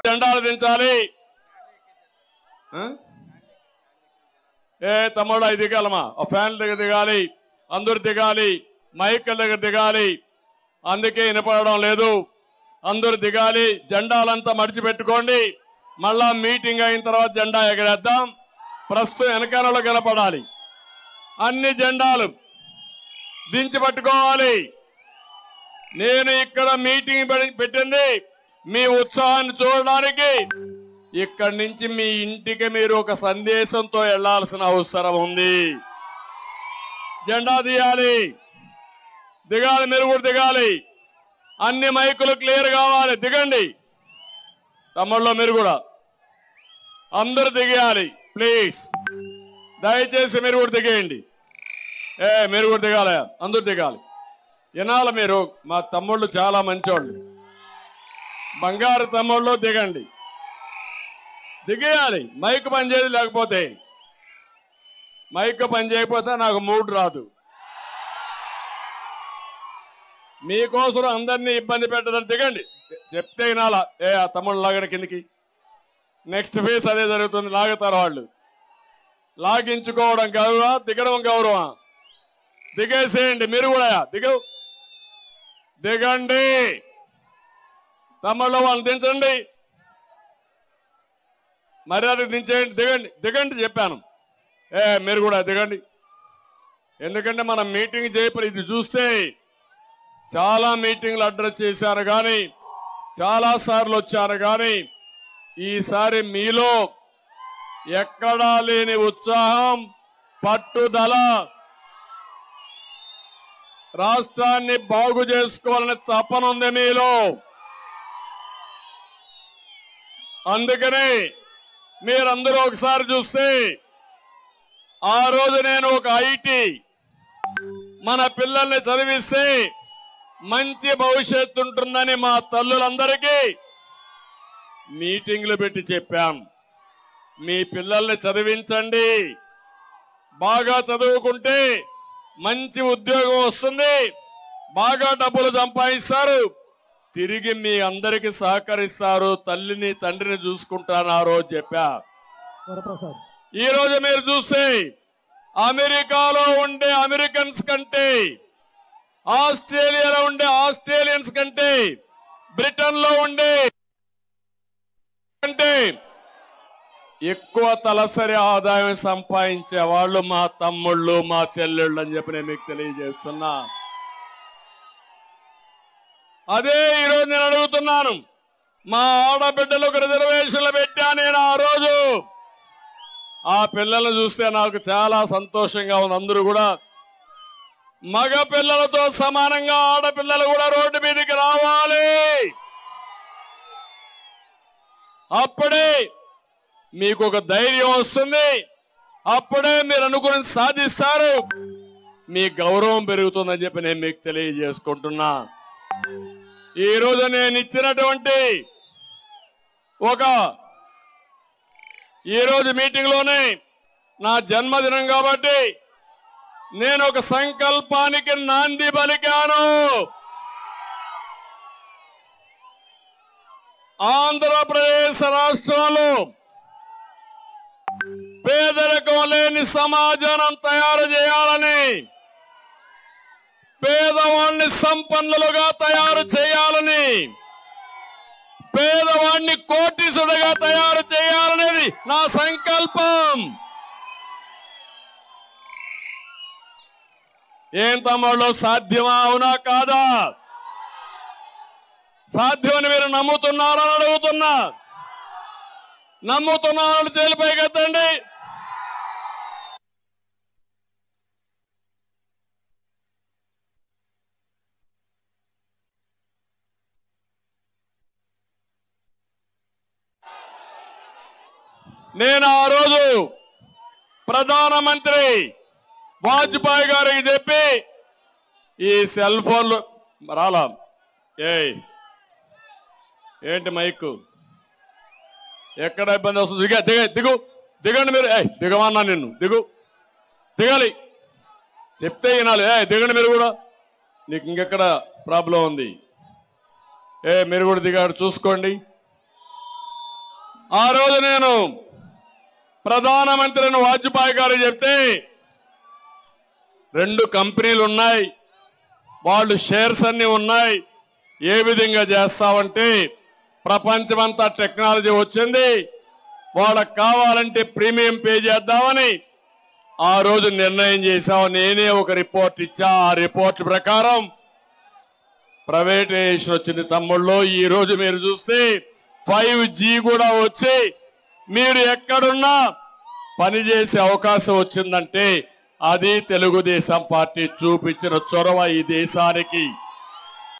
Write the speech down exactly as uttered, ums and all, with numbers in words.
జెండాలు దించాలి. ఏ తమ్ముడు అవి దిగాలమ్మా, ఆ ఫ్యాన్ దగ్గర దిగాలి, అందరు దిగాలి, మైకుల దగ్గర దిగాలి. అందుకే వినపడడం లేదు. అందరు దిగాలి, జెండాలంతా మడిచిపెట్టుకోండి. మళ్ళా మీటింగ్ అయిన తర్వాత జెండా ఎగరేద్దాం. ప్రస్తుతం వెనకాలలో కనపడాలి. అన్ని జెండాలు దించి పట్టుకోవాలి. నేను ఇక్కడ మీటింగ్ పెట్టింది మీ ఉత్సాహాన్ని చూడడానికి. ఇక్కడి నుంచి మీ ఇంటికి మీరు ఒక సందేశంతో వెళ్లాల్సిన అవసరం ఉంది. జెండా తీయాలి, దిగాలి, మీరు కూడా దిగాలి. అన్ని మైకులు క్లియర్ కావాలి. దిగండి తమ్ముళ్ళు, మీరు కూడా అందరూ దిగేయాలి ప్లీజ్. దయచేసి మీరు కూడా దిగేయండి. ఏ మీరు కూడా దిగాలి, అందరూ దిగాలి. వినాలి మీరు. మా తమ్ముళ్ళు చాలా మంచోళ్ళు, బంగారు తమ్ముళ్ళు. దిగండి, దిగేయాలి. మైక్ పని చేయదు, లేకపోతే మైక్ పని చేయకపోతే నాకు మూడ్ రాదు. మీకోసం అందరినీ ఇబ్బంది పెట్టదని దిగండి. చెప్తే వినాలా. ఏ ఆ తమ్ముళ్ళు లాగడ కిందికి. నెక్స్ట్ ఫేస్ అదే జరుగుతుంది. లాగుతారు వాళ్ళు. లాగించుకోవడం గౌరవం, దిగడం గౌరవం. దిగేసేయండి మీరు కూడా. దిగవు దిగండి తమ్ముళ్ళు, వాళ్ళు దించండి. మర్యాద దించేయండి. దిగండి దిగండి చెప్పాను. ఏ మీరు కూడా దిగండి. ఎందుకంటే మనం మీటింగ్ చేయప్పుడు ఇది చూస్తే చాలా మీటింగ్లు అడ్రస్ చేశారు, కానీ చాలా సార్లు వచ్చారు, కానీ ఈసారి మీలో ఎక్కడా లేని ఉత్సాహం, పట్టుదల, రాష్ట్రాన్ని బాగు చేసుకోవాలనే తపన ఉంది మీలో. అందుకని మీరందరూ ఒకసారి చూస్తే, ఆ రోజు నేను ఒక ఐటీ మన పిల్లల్ని చదివిస్తే మంచి భవిష్యత్తు ఉంటుందని మా తల్లులందరికీ మీటింగ్లు పెట్టి చెప్పాం. మీ పిల్లల్ని చదివించండి. బాగా చదువుకుంటే మంచి ఉద్యోగం వస్తుంది, బాగా డబ్బులు సంపాదిస్తారు, తిరిగి మీ అందరికి సహకరిస్తారు, తల్లిని తండ్రిని చూసుకుంటాను ఆ రోజు చెప్పా. ఈ రోజు మీరు చూస్తే అమెరికాలో ఉండే అమెరికన్స్ కంటే, ఆస్ట్రేలియాలో ఉండే ఆస్ట్రేలియన్స్ కంటే, బ్రిటన్ లో ఉండే కంటే ఎక్కువ తలసరి ఆదాయం సంపాదించే వాళ్ళు మా తమ్ముళ్ళు, మా చెల్లెళ్ళు అని చెప్పి నేను మీకు తెలియజేస్తున్నా. అదే ఈరోజు నేను అడుగుతున్నాను. మా ఆడబిడ్డలకు రిజర్వేషన్లు పెట్టా నేను ఆ రోజు. ఆ పిల్లలను చూస్తే నాకు చాలా సంతోషంగా ఉంది. అందరూ కూడా మగ పిల్లలతో సమానంగా ఆడపిల్లలు కూడా రోడ్డు మీదకి రావాలి. అప్పుడే మీకు ఒక ధైర్యం వస్తుంది, అప్పుడే మీరు అనుకుని సాధిస్తారు, మీ గౌరవం పెరుగుతుందని చెప్పి నేను మీకు తెలియజేసుకుంటున్నా. ఈ రోజు నేను ఇచ్చినటువంటి ఒక ఈ రోజు మీటింగ్ లోనే నా జన్మదినం కాబట్టి నేను ఒక సంకల్పానికి నాంది పలికాను. ఆంధ్రప్రదేశ్ రాష్ట్రంలో పేదరికం లేని సమాజాన్ని తయారు చేయాలని, పేదవాడిని సంపన్నులుగా తయారు చేయాలని, పేదవాడిని కోటీసుడిగా తయారు చేయాలనేది నా సంకల్పం. ఏం తమ్ముళ్ళు, సాధ్యమా? అవునా కాదా? సాధ్యమని మీరు నమ్ముతున్నారని అడుగుతున్నా. నమ్ముతున్న వాళ్ళు చేలిపైకి ఎత్తండి. నేను ఆ రోజు ప్రధానమంత్రి వాజ్పేయి గారికి చెప్పి ఈ సెల్ ఫోన్లు రాలా. ఏ ఏంటి మైకు ఎక్కడ ఇబ్బంది వస్తుంది? దిగ దిగ దిగు దిగండి మీరు. ఏ దిగమన్నా నిన్ను, దిగు దిగాలి. చెప్తే వినాలి. ఏ దిగండి మీరు కూడా. నీకు ఇంకెక్కడ ప్రాబ్లం ఉంది? ఏ మీరు కూడా దిగాడు చూసుకోండి. ఆ రోజు నేను ప్రధానమంత్రిని వాజ్పేయి గారు చెప్తే రెండు కంపెనీలు ఉన్నాయి, వాళ్ళు షేర్స్ అన్ని ఉన్నాయి, ఏ విధంగా చేస్తామంటే ప్రపంచమంతా టెక్నాలజీ వచ్చింది, వాళ్ళకి కావాలంటే ప్రీమియం పే చేద్దామని ఆ రోజు నిర్ణయం చేశాం. నేనే ఒక రిపోర్ట్ ఇచ్చా. ఆ రిపోర్ట్ ప్రకారం ప్రైవేటైజేషన్ వచ్చింది తమ్ముళ్ళు. ఈ రోజు మీరు చూస్తే ఫైవ్ జీ కూడా వచ్చి మీరు ఎక్కడున్నా పనిచేసే అవకాశం వచ్చిందంటే అది తెలుగుదేశం పార్టీ చూపించిన చొరవ ఈ దేశానికి.